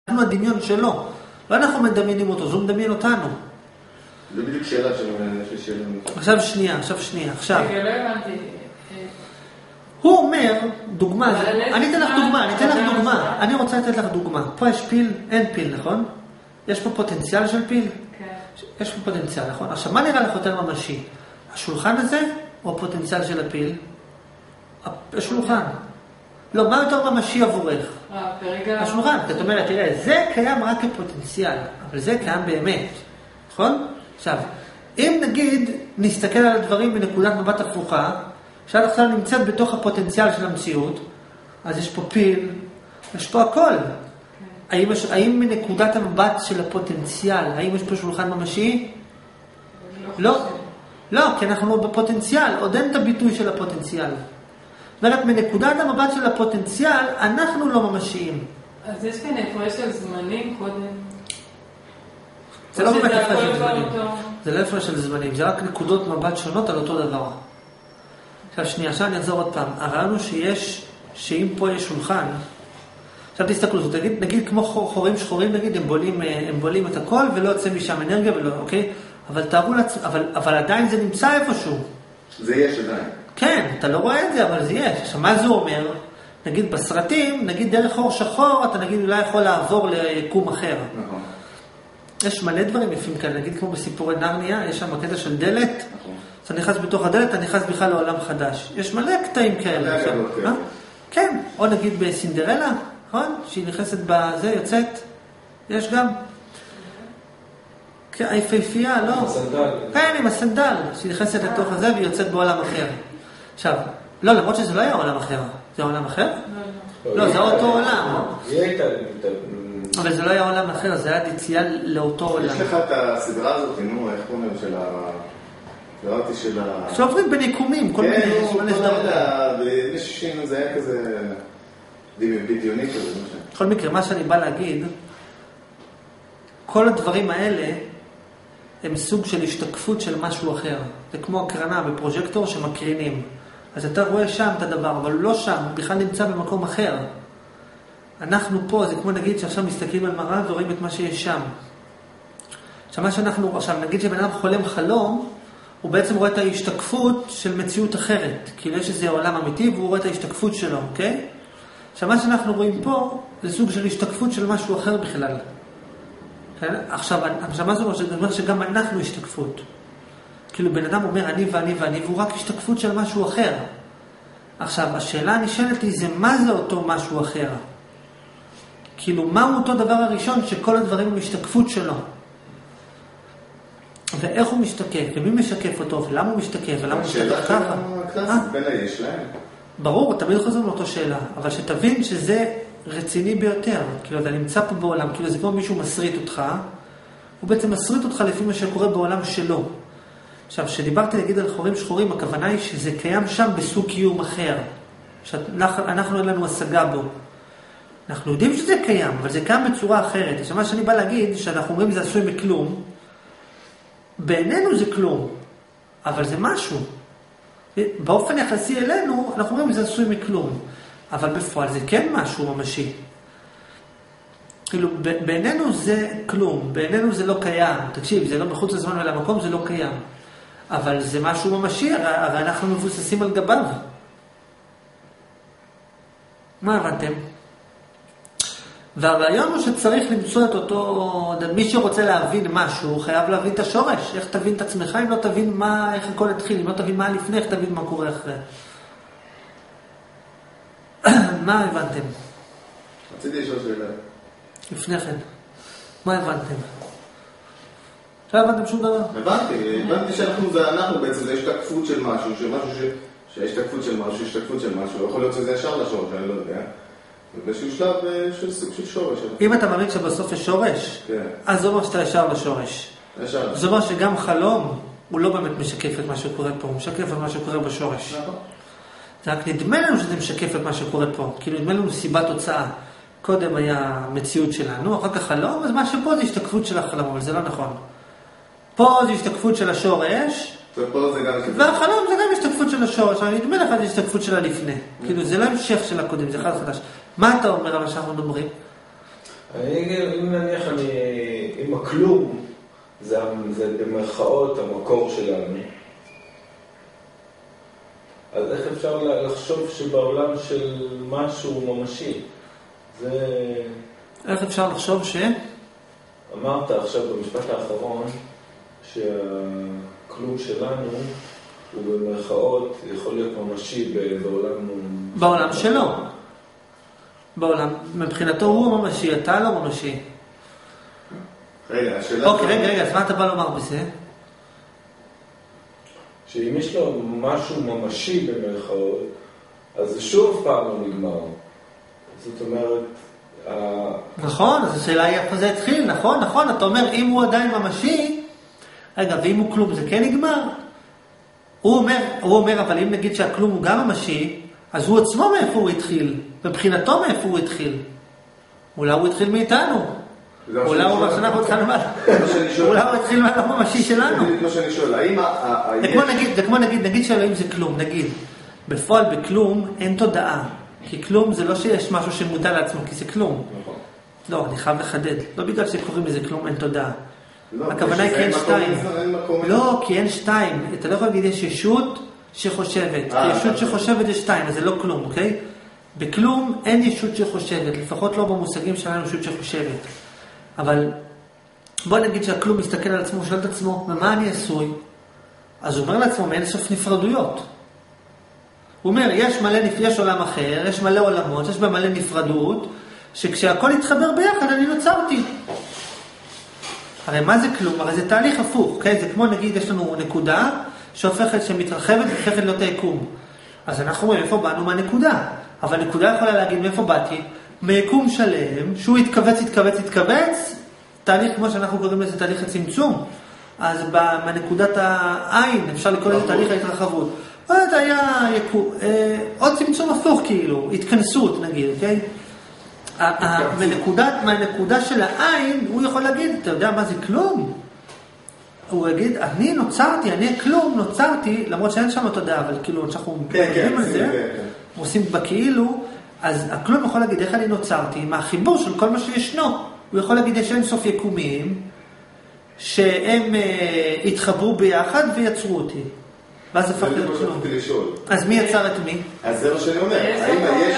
אנחנו הדמיון שלו, לא אנחנו מדמיינים אותו, זו מדמיין אותנו. זה בדיוק שאלה של עכשיו שנייה. הוא אומר, דוגמה, אני אתן לך דוגמה, אני רוצה לתת לך דוגמה. פה יש פיל, אין פיל, נכון? יש פה פוטנציאל של פיל? כן. יש פה פוטנציאל, נכון? עכשיו, מה נראה לך יותר ממשי? השולחן הזה או הפוטנציאל של הפיל? השולחן. לא, מה יותר ממשי עבורך? השולחן. זאת אומרת, תראה, זה קיים רק כפוטנציאל, אבל זה קיים באמת, נכון? עכשיו, אם נגיד נסתכל על הדברים בנקודת מבט הפוכה, שעד עכשיו נמצאת בתוך הפוטנציאל של המציאות, אז יש פה פיל, יש פה הכל. האם מנקודת המבט של הפוטנציאל, האם יש פה שולחן ממשי? לא, כי אנחנו בפוטנציאל, עוד אין את הביטוי של הפוטנציאל. זאת אומרת, מנקודת המבט של הפוטנציאל, אנחנו לא ממשיים. אז יש כאן הפרש של זמנים קודם? זה לא באמת הפרש של זמנים. זה לא הפרש של זמנים, זה רק נקודות מבט שונות על אותו דבר. עכשיו אני אחזור עוד פעם. הרעיון הוא שאם פה יש שולחן, עכשיו תסתכלו, נגיד כמו חורים שחורים, נגיד, הם בולים את הכל ולא יוצא משם אנרגיה ולא, אוקיי? אבל תארו לעצמם, אבל עדיין זה נמצא איפשהו. זה יש עדיין. כן, אתה לא רואה את זה, אבל זה יש. עכשיו, מה זה אומר? נגיד בסרטים, נגיד דרך חור שחור, אתה נגיד אולי יכול לעבור ליקום אחר. נכון. יש מלא דברים יפים כאלה, נגיד כמו בסיפורי נרניה, יש שם קטע של דלת, נכון. אתה נכנס בתוך הדלת, אתה נכנס בכלל לעולם חדש. יש מלא קטעים כאלה. כן, או נגיד בסינדרלה, נכון? שהיא נכנסת בזה, יוצאת, יש גם. היפהפייה, לא? כן, עם הסנדל, שהיא נכנסת לתוך הזה והיא יוצאת בעולם אחר. עכשיו, לא, למרות שזה לא היה עולם אחר. זה עולם אחר? לא, זה אותו עולם. אבל זה לא היה עולם אחר, זה היה יציאה לאותו עולם. יש לך את הסדרה הזאת, נו, איך קוראים של סדרתי של שעוברים בין יקומים, כל מיני... כן, בשישים זה היה כזה בדיוני כזה. בכל מקרה, מה שאני בא להגיד, כל הדברים האלה הם סוג של השתקפות של משהו אחר. זה כמו הקרנה בפרוז'קטור שמקרינים. אז אתה רואה שם את הדבר, אבל לא שם, הוא בכלל נמצא במקום אחר. אנחנו פה, זה כמו נגיד שעכשיו מסתכלים על מראה ורואים את מה שיש שם. עכשיו נגיד שבן אדם חולם חלום, הוא בעצם רואה את ההשתקפות של מציאות אחרת. כאילו יש איזה עולם אמיתי והוא רואה את ההשתקפות שלו, אוקיי? עכשיו מה שאנחנו רואים פה, זה סוג של השתקפות של משהו אחר בכלל. עכשיו מה זה אומר? זה אומר שגם אנחנו השתקפות. כאילו בן אדם אומר אני ואני ואני, והוא רק השתקפות של משהו אחר. עכשיו, השאלה הנשאלת היא, זה מה זה אותו משהו אחר? כאילו, מהו אותו דבר הראשון שכל הדברים הם השתקפות שלו? ואיך הוא משתקף? ומי משקף אותו? ולמה הוא משתקף? ולמה הוא משתקף ככה? השאלה בין היש להם. ברור, תמיד חוזרים לאותו שאלה. אבל שתבין שזה רציני ביותר. כאילו, אתה נמצא פה בעולם, כאילו זה כמו מישהו מסריט אותך, הוא בעצם מסריט אותך לפי מה שקורה בעולם שלו. עכשיו, שדיברתי להגיד על חורים שחורים, הכוונה היא שזה קיים שם בסוג קיום אחר. שאנחנו אין לנו השגה בו. אנחנו יודעים שזה קיים, אבל זה קיים בצורה אחרת. עכשיו, מה שאני בא להגיד, שאנחנו אומרים זה עשוי מכלום, בעינינו זה כלום, אבל זה משהו. באופן יחסי אלינו, אנחנו אומרים זה עשוי מכלום, אבל בפועל זה כן משהו ממשי. כאילו, בעינינו זה כלום, בעינינו זה לא קיים. תקשיב, זה לא מחוץ לזמן ולמקום, זה לא קיים. אבל זה משהו ממשי, הרי אנחנו מבוססים על גביו. מה הבנתם? והרעיון הוא שצריך למצוא את אותו, מי שרוצה להבין משהו, חייב להבין את השורש. איך תבין את עצמך אם לא תבין איך הכל התחיל, אם לא תבין מה לפני, איך תבין מה קורה אחרי. מה הבנתם? רציתי לשאול שאלה. לפני כן. מה הבנתם? לא הבנתם שום דבר? הבנתי שאנחנו בעצם, זה השתקפות של משהו, שהשתקפות של משהו, יכול להיות שזה ישר לשורש, אני לא יודע. באיזשהו שלב של סוג של שורש. אם אתה מאמין שבסוף יש שורש, אז זה אומר שאתה ישר לשורש. זה אומר שגם חלום, הוא לא באמת משקף את מה שקורה פה, הוא משקף את מה שקורה בשורש. זה רק נדמה לנו שזה משקף את מה שקורה פה, כאילו נדמה לנו סיבה תוצאה. קודם היה מציאות שלנו, אחר כך חלום, אז מה שפה זה השתקפות של החלום, אבל זה לא נכון. פה זה השתקפות של השורש, והחלום זה גם השתקפות של השורש, אבל נדמה לך זה השתקפות של הלפני. כאילו זה לא המשך של הקודם, זה אחד חדש. מה אתה אומר על מה שאנחנו מדברים? אם נניח אם הכלום זה במרכאות המקור שלנו, אז איך אפשר לחשוב שבעולם של משהו ממשי? איך אפשר לחשוב ש... אמרת עכשיו במשפט האחרון שהכלום שלנו הוא במרכאות יכול להיות ממשי בעולם שלו. מבחינתו הוא ממשי, אתה לא ממשי. רגע, השאלה... אוקיי, אז מה אתה בא לומר בזה? שאם יש לו משהו ממשי במרכאות, אז זה שוב פעם לא נגמר. זאת אומרת... נכון, אז השאלה היא איפה זה התחיל, נכון, אתה אומר אם הוא עדיין ממשי, רגע, ואם הוא כלום זה כן נגמר? הוא אומר, אבל אם נגיד שהכלום הוא גם ממשי, אז הוא עצמו מאיפה הוא התחיל, מבחינתו מאיפה הוא התחיל. אולי הוא התחיל מאיתנו. אולי הוא אומר שאנחנו התחלנו אולי הוא התחיל מהלך ממשי שלנו. זה כמו שאני שואל, האם זה כמו נגיד שאלוהים זה כלום, נגיד. בפועל בכלום אין תודעה. כי כלום זה לא שיש משהו שמודע לעצמו, כי זה כלום. לא, אני חייב לחדד. לא בגלל שקוראים לזה כלום אין תודעה. הכוונה היא כי אין שתיים. לא, כי אין שתיים. אתה לא יכול להגיד יש ישות שחושבת. כי ישות שחושבת יש שתיים, אז זה לא כלום, אוקיי? בכלום אין ישות שחושבת, לפחות לא במושגים שלנו ישות שחושבת. אבל בוא נגיד שהכלום מסתכל על עצמו, שואל את עצמו, ממה אני עשוי? אז הוא אומר לעצמו, מאין סוף נפרדויות. הוא אומר, יש עולם אחר, יש מלא עולמות, יש בה מלא נפרדות, שכשהכל יתחבר ביחד, אני נוצרתי. הרי מה זה כלום? הרי זה תהליך הפוך, אוקיי? זה כמו נגיד, יש לנו נקודה שמתרחבת והופכת להיות היקום. אז אנחנו רואים איפה באנו מהנקודה. אבל נקודה יכולה להגיד מאיפה באתי, מיקום שלם, שהוא יתכווץ, תהליך כמו שאנחנו קוראים לזה תהליך הצמצום. אז מנקודת העין אפשר לקרוא לזה תהליך ההתרחבות. זה היה עוד צמצום הפוך כאילו, התכנסות נגיד, אוקיי? מהנקודה של העין, הוא יכול להגיד, אתה יודע מה זה כלום? הוא יגיד, אני נוצרתי, למרות שאין שם תודעה, אבל כאילו, שאנחנו מדברים על זה, עושים בכאילו, אז הכלום יכול להגיד, איך אני נוצרתי? מהחיבור של כל מה שישנו. הוא יכול להגיד, יש אין סוף יקומים, שהם התחברו ביחד ויצרו אותי. ואז הפך להיות כלום. אז מי יצר את מי? אז זה מה שאני אומר, האם יש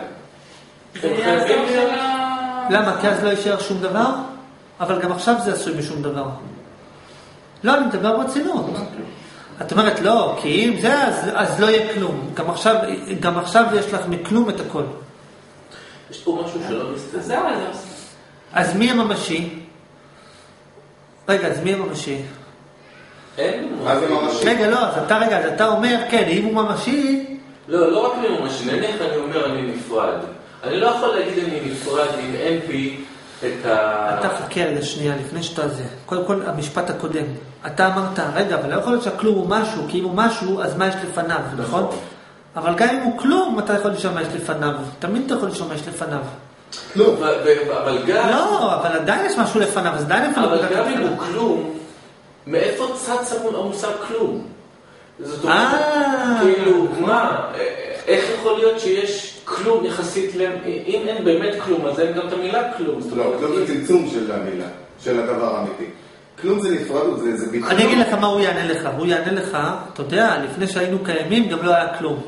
למה? כי אז לא יישאר שום דבר? אבל גם עכשיו זה עשוי משום דבר. לא, אני מדבר ברצינות. את אומרת, לא, כי אם זה, אז לא יהיה כלום. גם עכשיו יש לך מכלום את הכל. יש פה משהו שלא מסתדר. זהו, אז עושה. אז מי הממשי? רגע, אז מי הממשי? מה זה ממשי? רגע, לא, אז אתה אומר, כן, אם הוא ממשי... לא רק מי ממשי, נניח אני אומר אני נפרד. אני לא יכול להגיד אני נפרד אם אין בי את אתה חכה רגע שנייה, לפני שאתה זה. קודם כל, המשפט הקודם. אתה אמרת, רגע, אבל לא יכול להיות שהכלום הוא משהו, כי אם הוא משהו, אז מה יש לפניו, נכון? אבל גם אם הוא כלום, אתה יכול לשאול מה יש לפניו. תמיד אתה יכול לשאול מה יש לפניו. כלום. אבל גם... לא, אבל עדיין יש משהו לפניו, אז עדיין אפילו... אבל גם אם הוא כלום, מאיפה צץ המושג כלום? זאת אומרת, כאילו, מה? איך יכול להיות שיש כלום יחסית אם אין באמת כלום, אז אין גם את המילה כלום. לא, כלום זה צמצום של המילה, של הדבר האמיתי. כלום זה נפרדות, זה ביטחון. אני אגיד לך מה הוא יענה לך. הוא יענה לך, אתה יודע, לפני שהיינו קיימים גם לא היה כלום.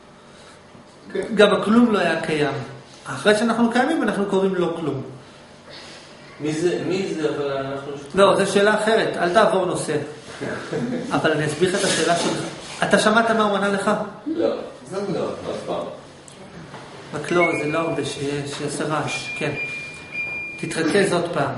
גם הכלום לא היה קיים. אחרי שאנחנו קיימים אנחנו קוראים לו כלום. מי זה, אבל אנחנו... לא, זו שאלה אחרת, אל תעבור נושא. אבל אני אסביר את השאלה שלך. אתה שמעת מה הוא ענה לך? לא, זה לא, אף פעם. רק לא, זה לא הרבה שיעשה רעש, כן. תתרכז עוד פעם.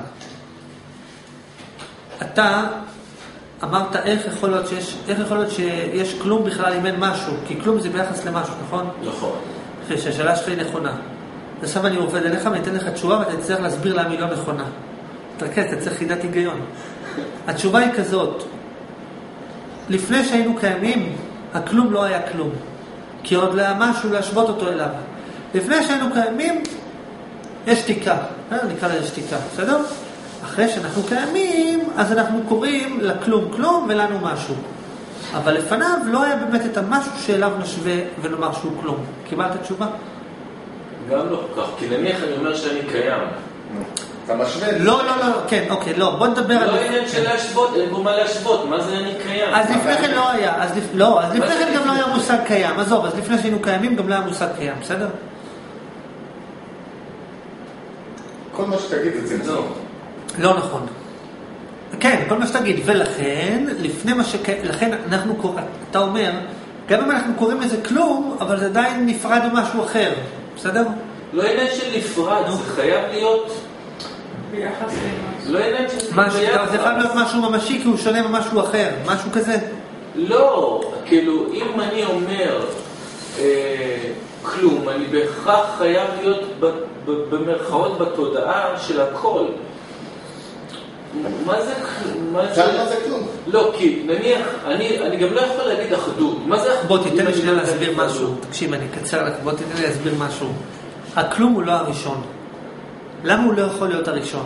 אתה אמרת איך יכול להיות שיש כלום בכלל אם אין משהו, כי כלום זה ביחס למשהו, נכון? נכון. שהשאלה שלי היא נכונה. עכשיו אני עובד אליך ואני אתן לך תשובה ואתה תצטרך להסביר למה היא לא נכונה. תרכז, אתה צריך חידת היגיון. התשובה היא כזאת. לפני שהיינו קיימים, הכלום לא היה כלום. כי עוד לא היה משהו להשוות אותו אליו. לפני שהיינו קיימים, יש שתיקה. נקרא לזה שתיקה, בסדר? אחרי שאנחנו קיימים, אז אנחנו קוראים לכלום כלום ולנו משהו. אבל לפניו לא היה באמת את המשהו שאליו נשווה ונאמר שהוא כלום. קיבלת תשובה? גם לא כל כך, כי נניח אני אומר שאני קיים. אתה משווה. לא, כן, אוקיי, לא, בוא נדבר על... לא עניין של להשוות, אין בו מה להשוות, מה זה אני קיים? אז לפני כן לא היה, אז לפני כן גם לא היה מושג קיים, עזוב, אז לפני שהיינו קיימים גם לא היה מושג קיים, בסדר? כל מה שתגיד זה צמצום. לא נכון. כן, כל מה שתגיד, ולכן, לכן אנחנו קוראים, אתה אומר, גם אם אנחנו קוראים לזה כלום, אבל זה עדיין נפרד ממשהו אחר, בסדר? לא עניין של נפרד, זה חייב להיות... ביחס למשהו. לא עניין של ביחס. זה חייב להיות משהו ממשי, כי הוא שונה ממשהו אחר, משהו כזה. לא, כאילו, אם אני אומר כלום, אני בהכרח חייב להיות במרכאות בתודעה של הכל. מה זה כלום? מה זה כלום? לא, כי נניח, אני גם לא יכול להגיד אחדות. מה זה אחדות? בוא תיתן לי שנייה להסביר משהו. תקשיב, אני אקצר לך, בוא תיתן לי להסביר משהו. הכלום הוא לא הראשון. למה הוא לא יכול להיות הראשון?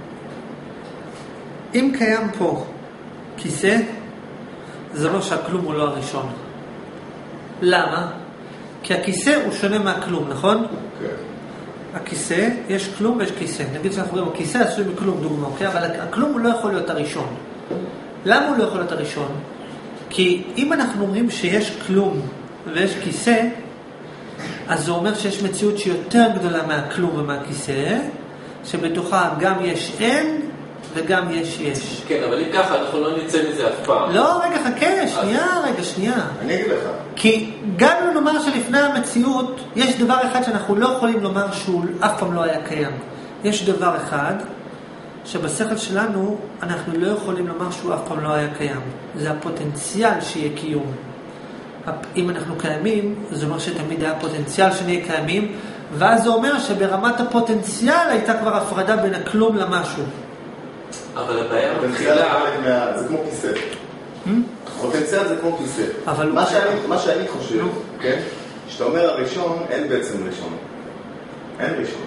אם קיים פה כיסא, זה לא שהכלום הוא לא הראשון. למה? כי הכיסא הוא שונה מהכלום, נכון? כן. הכיסא, יש כלום ויש כיסא. נגיד שאנחנו רואים, הכיסא עשוי מכלום, דוגמה, אוקיי? אבל הכלום הוא לא יכול להיות הראשון. למה הוא לא יכול להיות הראשון? כי אם אנחנו אומרים שיש כלום ויש כיסא, אז זה אומר שיש מציאות שהיא יותר גדולה מהכלום ומהכיסא, שבתוכה גם יש אין וגם יש. כן, אבל אם ככה, אנחנו לא נצא מזה אף פעם. לא, רגע, חכה, שנייה. אני אגיד לך. כי גם אם נאמר שלפני המציאות, יש דבר אחד שאנחנו לא יכולים לומר שהוא אף פעם לא היה קיים. יש דבר אחד שבשכל שלנו אנחנו לא יכולים לומר שהוא אף פעם לא היה קיים. זה הפוטנציאל שיהיה קיום. אם אנחנו קיימים, זה אומר שתמיד היה פוטנציאל שנהיה קיימים, ואז זה אומר שברמת הפוטנציאל הייתה כבר הפרדה בין הכלום למשהו. אבל הבעיה מתחילה... זה כמו כיסא. פוטנציאל זה כמו כיסא. אבל מה שאני חושב, כן? שאתה אומר הראשון, אין בעצם ראשון. אין ראשון.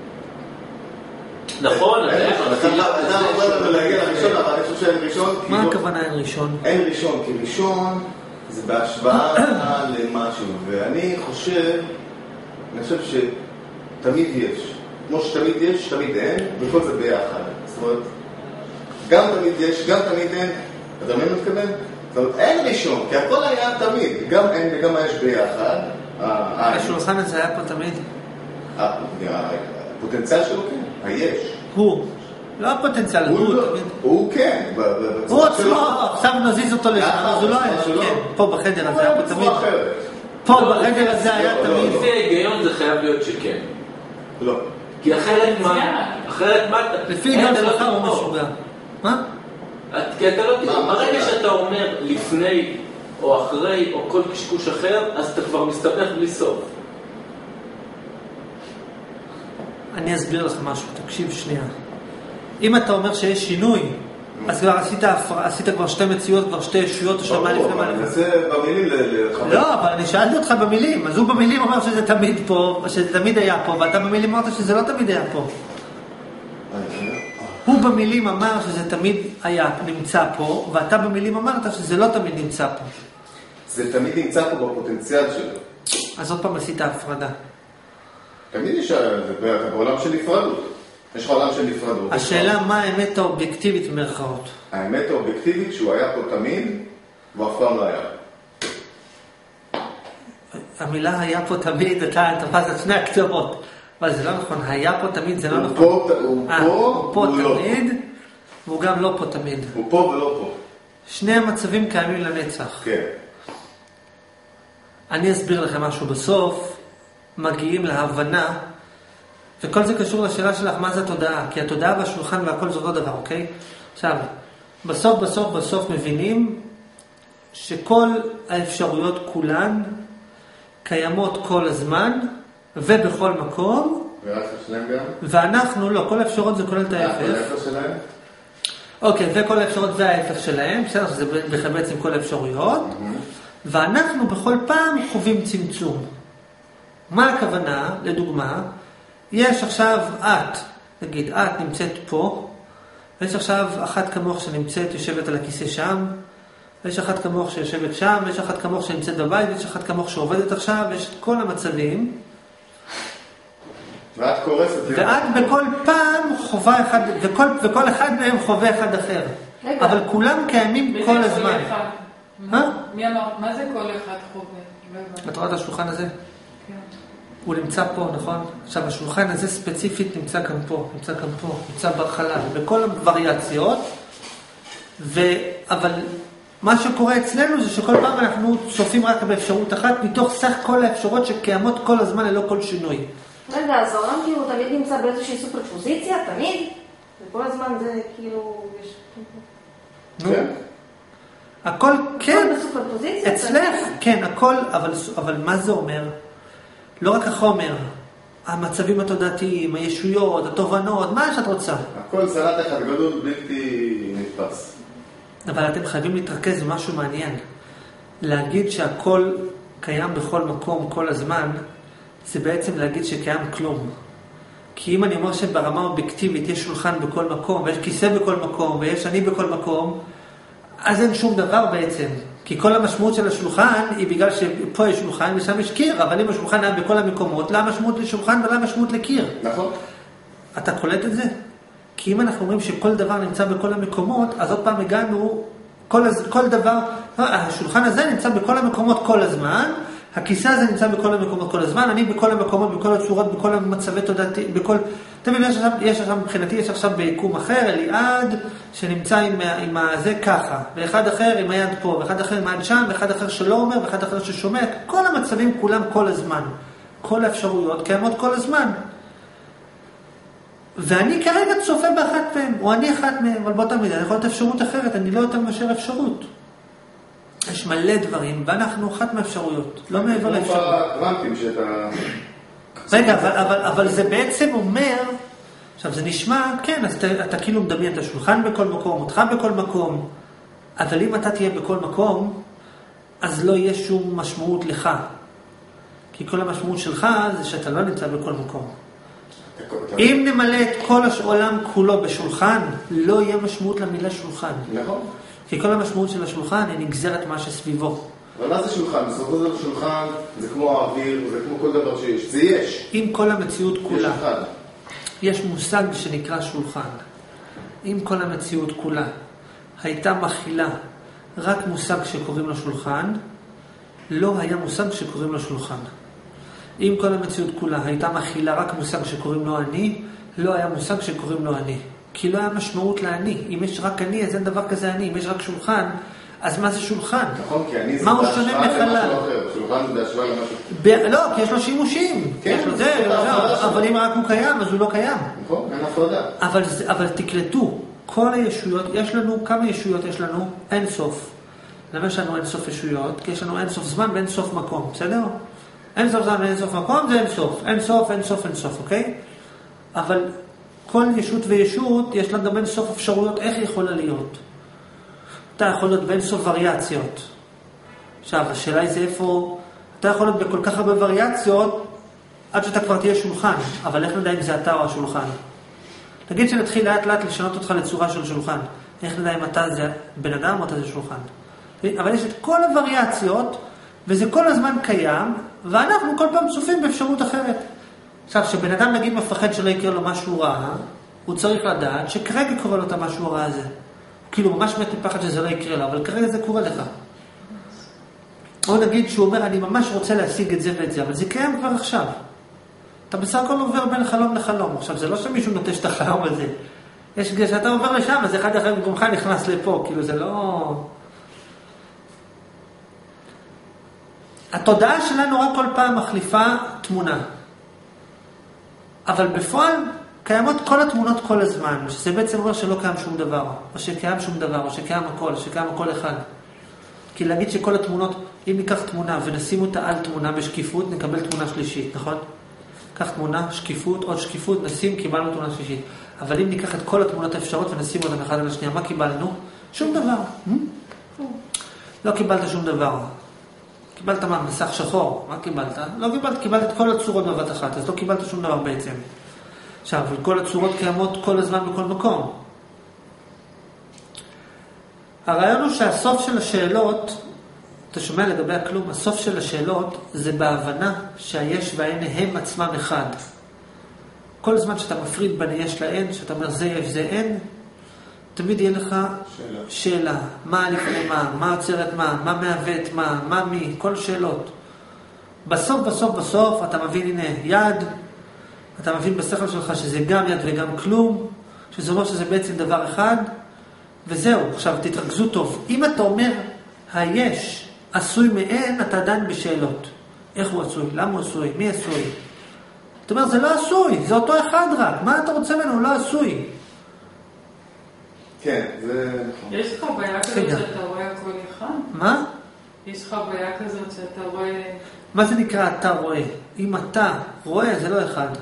נכון, אתה אומר לנו להגיע לראשון, אבל אני חושב שאין ראשון. מה הכוונה אין ראשון? אין ראשון, כי ראשון זה בהשוואה למשהו. ואני חושב שתמיד יש. כמו שתמיד יש, תמיד אין, וכל זה ביחד. זאת אומרת, גם תמיד יש, גם תמיד אין. אתה מבין מתכוון? זאת אומרת, אין ראשון, כי הכל היה תמיד. גם אין וגם יש ביחד. השולחן הזה היה פה תמיד? הפוטנציאל שלו כן, היש. הוא. לא הפוטנציאל, הוא תמיד. הוא כן. הוא עצמו, עכשיו נזיז אותו לשם, אז הוא לא היה. כן, פה בחדר הזה היה פה תמיד. פה בחדר הזה היה תמיד. לפי ההיגיון זה חייב להיות שכן. לא. כי אחרת מה? לפי היגיון שלך הוא משוגע. מה? כי אתה לא תראה, ברגע שאתה אומר לפני או אחרי או כל קשקוש אחר, אז אתה כבר מסתבך בלי סוף. אני אסביר לך משהו, תקשיב שנייה. אם אתה אומר שיש שינוי, אז כבר עשית כבר שתי מציאות, כבר שתי ישויות, או שמה לפני מה לפני. זה במילים לחבר. לא, אבל אני שאלתי אותך במילים, אז הוא במילים אומר שזה תמיד פה, שזה תמיד היה פה, ואתה במילים אמרת שזה לא תמיד היה פה. הוא במילים אמר שזה תמיד היה נמצא פה, ואתה במילים אמרת שזה לא תמיד נמצא פה. זה תמיד נמצא פה בפוטנציאל שלו. אז עוד פעם עשית הפרדה. תמיד יש, זה בעולם של נפרדות. יש לך עולם של נפרדות. השאלה מה האמת האובייקטיבית במרכאות? האמת האובייקטיבית שהוא היה פה תמיד, ואף פעם לא היה. המילה היה פה תמיד, אתה תפס את שני הקצוות. אבל זה לא נכון, היה פה תמיד, זה לא נכון. הוא פה תמיד, והוא גם לא פה תמיד. הוא פה ולא פה. שני המצבים קיימים לנצח. כן. אני אסביר לכם משהו בסוף, מגיעים להבנה, וכל זה קשור לשאלה שלך מה זה התודעה, כי התודעה והשולחן והכל זה אותו דבר, אוקיי? עכשיו, בסוף מבינים שכל האפשרויות כולן קיימות כל הזמן, ובכל מקום. והאפר שלהם גם? ואנחנו, לא, כל האפשרות זה כולל את ההפך. כל האפר שלהם? אוקיי, וכל האפשרות זה ההפך שלהם, בסדר, שזה בעצם כל האפשרויות. ואנחנו בכל פעם חווים צמצום. מה הכוונה? לדוגמה, יש עכשיו נגיד, את נמצאת פה, ויש עכשיו אחת כמוך שנמצאת, יושבת על הכיסא שם, ויש אחת כמוך שיושבת שם, ויש אחת כמוך שנמצאת בבית, ויש אחת כמוך שעובדת עכשיו, ויש את כל המצבים. ואת קורסת. ואת בכל פעם חובה אחד, וכל אחד מהם חווה אחד אחר. רגע. אבל כולם קיימים כל הזמן. מי אמר? מה זה כל אחד חווה? את רואה את השולחן הזה? כן. הוא נמצא פה, נכון? עכשיו, השולחן הזה ספציפית נמצא גם פה, נמצא גם פה, נמצא בחלל, בכל הווריאציות, אבל מה שקורה אצלנו זה שכל פעם אנחנו צופים רק באפשרות אחת, מתוך סך כל האפשרות שקיימות כל הזמן ללא כל שינוי. רגע, אז העולם כאילו תמיד נמצא באיזושהי סופרפוזיציה, תמיד? וכל הזמן זה כאילו... כן. הכל, כן, בסופרפוזיציה? אצלך, כן, הכל, אבל מה זה אומר? לא רק החומר, המצבים התודעתיים, הישויות, התובנות, מה שאת רוצה. הכל סלט אחד גדול בלתי נתפס. אבל אתם חייבים להתרכז במשהו מעניין. להגיד שהכל קיים בכל מקום, כל הזמן, זה בעצם להגיד שקיים כלום. כי אם אני אומר שברמה אובייקטיבית יש שולחן בכל מקום, ויש כיסא בכל מקום, ויש אני בכל מקום, אז אין שום דבר בעצם. כי כל המשמעות של השולחן היא בגלל שפה יש שולחן ושם יש קיר, אבל אם השולחן היה בכל המקומות, לא המשמעות לשולחן ולא המשמעות לקיר. נכון. אתה קולט את זה? כי אם אנחנו אומרים שכל דבר נמצא בכל המקומות, אז עוד פעם הגענו, כל דבר, השולחן הזה נמצא בכל המקומות כל הזמן, הכיסא הזה נמצא בכל המקומות כל הזמן, אני בכל המקומות, בכל הצורות, בכל המצבי תודעתי, בכל... אתם יודעים, יש עכשיו, מבחינתי יש עכשיו ביקום אחר, אליעד, שנמצא עם הזה ככה, ואחד אחר עם היד פה, ואחד אחר עם היד שם, ואחד אחר שלא אומר, ואחד אחר ששומע, כל המצבים כולם כל הזמן. כל האפשרויות קיימות כל הזמן. ואני כרגע צופה באחת מהם, או אני אחת מהם, אבל באותה מידה, אני יכול להיות אפשרות אחרת, אני לא יותר מאשר אפשרות. יש מלא דברים, ואנחנו אחת מהאפשרויות, לא מעבר לאפשרות. כמו בקוונטים שאתה... רגע, אבל זה בעצם אומר, עכשיו זה נשמע, כן, אז אתה כאילו מדמיין את השולחן בכל מקום, אותך בכל מקום, אבל אם אתה תהיה בכל מקום, אז לא יהיה שום משמעות לך. כי כל המשמעות שלך זה שאתה לא נמצא בכל מקום. אם נמלא את כל העולם כולו בשולחן, לא יהיה משמעות למילה שולחן. נכון. כי כל המשמעות של השולחן היא נגזרת מה שסביבו. אבל מה זה שולחן? בסופו של שולחן זה כמו האוויר, זה כמו כל דבר שיש. זה יש. עם כל המציאות כולה. יש אחד. יש מושג שנקרא שולחן. עם כל המציאות כולה הייתה מכילה רק מושג שקוראים לו שולחן, לא היה מושג שקוראים לו שולחן. אם כל המציאות כולה הייתה מכילה רק מושג שקוראים לו אני, לא היה מושג שקוראים לו אני. כי לא היה משמעות לאני. אם יש רק אני, אז אין דבר כזה אני. אם יש רק שולחן, אז מה זה שולחן? נכון, כי אני זה מה הוא שונה מחלל? שולחן זה בהשוואה למשהו. לא, כי יש לו שימושים. כן, אבל אם רק הוא קיים, אז הוא לא קיים. נכון, אין הפרדה. אבל תקלטו, כל הישויות, יש לנו, כמה ישויות יש לנו? אין סוף. למה יש לנו אין סוף ישויות? כי יש לנו אין סוף זמן ואין סוף מקום, בסדר? אין סוף זמן ואין סוף מקום, זה אין סוף. אין סוף, אין סוף, אין סוף, אוקיי? אבל כל ישות וישות, יש לה גם אין סוף אפשרויות, איך היא יכולה להיות? אתה יכול להיות בין סוף וריאציות. עכשיו, השאלה היא זה איפה... אתה יכול להיות בכל כך הרבה וריאציות, עד שאתה כבר תהיה שולחן. אבל איך נדע אם זה אתה או השולחן? נגיד שנתחיל לאט לאט לשנות אותך לצורה של שולחן. איך נדע אם אתה זה בן אדם או אתה זה שולחן? אבל יש את כל הווריאציות, וזה כל הזמן קיים, ואנחנו כל פעם צופים באפשרות אחרת. עכשיו, שבן אדם נגיד מפחד שלא יקרה לו משהו רע, הוא צריך לדעת שכרגע קורה לו את המשהו הרע הזה. כאילו ממש מת מפחד שזה לא יקרה לו, אבל כרגע זה קורה לך. או נגיד שהוא אומר, אני ממש רוצה להשיג את זה ואת זה, אבל זה קיים כבר עכשיו. אתה בסך הכל עובר בין חלום לחלום. עכשיו, זה לא שמישהו נוטש את החלום הזה. יש כשאתה עובר לשם, אז אחד אחר במקומך נכנס לפה, כאילו זה לא... התודעה שלנו רק כל פעם מחליפה תמונה. אבל בפועל קיימות כל התמונות כל הזמן, שזה בעצם אומר שלא קיים שום דבר, או שקיים שום דבר, או שקיים הכל, או שקיים הכל אחד. כי להגיד שכל התמונות, אם ניקח תמונה ונשים אותה על תמונה בשקיפות, נקבל תמונה שלישית, נכון? קח תמונה, שקיפות, עוד שקיפות, נשים, קיבלנו תמונה שלישית. אבל אם ניקח את כל התמונות האפשרות ונשים אותן אחד על השנייה, מה קיבלנו? שום דבר. לא קיבלת שום דבר. קיבלת מה? מסך שחור. מה קיבלת? לא קיבלת, קיבלת את כל הצורות בבת אחת, אז לא קיבלת שום דבר בעצם. עכשיו, כל הצורות קיימות כל הזמן בכל מקום. הרעיון הוא שהסוף של השאלות, אתה שומע לגבי הכלום, הסוף של השאלות זה בהבנה שהיש והאין הם עצמם אחד. כל זמן שאתה מפריד בין יש לאין, שאתה אומר זה יש, זה אין, תמיד יהיה לך שאלה. מה לפני מה יוצר את מה מהווה את מה מי, כל שאלות. בסוף אתה מבין, הנה, יד, אתה מבין בשכל שלך שזה גם יד וגם כלום, שזה אומר שזה בעצם דבר אחד, וזהו. עכשיו תתרכזו טוב. אם אתה אומר, היש עשוי מאין, אתה עדיין בשאלות. איך הוא עשוי? למה הוא עשוי? מי עשוי? אתה אומר, זה לא עשוי, זה אותו אחד רק. מה אתה רוצה ממנו? הוא לא עשוי. כן, זה נכון. יש לך בעיה כזאת שאתה רואה הכל אחד? מה? יש לך בעיה כזאת שאתה רואה... מה זה נקרא אתה רואה? אם אתה רואה, זה לא אחד.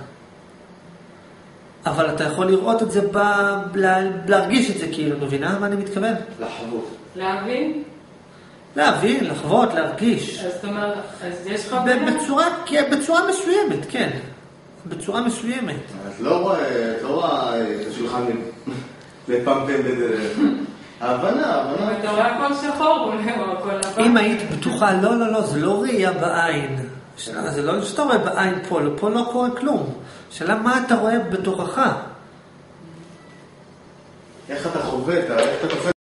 אבל אתה יכול לראות את זה, להרגיש את זה כאילו, מבינה מה אני מתכוון? לחוות. להבין? להבין, לחוות, להרגיש. אז זאת אומרת, אז יש לך בעיה? בצורה מסוימת, כן. בצורה מסוימת. את לא רואה את השולחן לפמפם בזה. ההבנה. אתה רואה הכל שחור, או הכל לבן. אם היית בטוחה, לא, זה לא ראייה בעין. זה לא שאתה רואה בעין פה לא קורה כלום. שאלה מה אתה רואה בתוכך? איך אתה חווה, איך אתה תופס